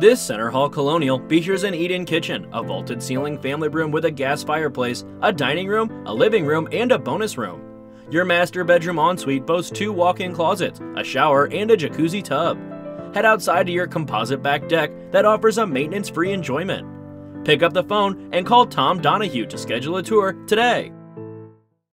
This Center-Hall Colonial features an eat-in kitchen, a vaulted ceiling family room with a gas fireplace, a dining room, a living room, and a bonus room. Your master bedroom ensuite boasts 2 walk-in closets, a shower, and a jacuzzi tub. Head outside to your composite back deck that offers a maintenance-free enjoyment. Pick up the phone and call Tom Donahue to schedule a tour today.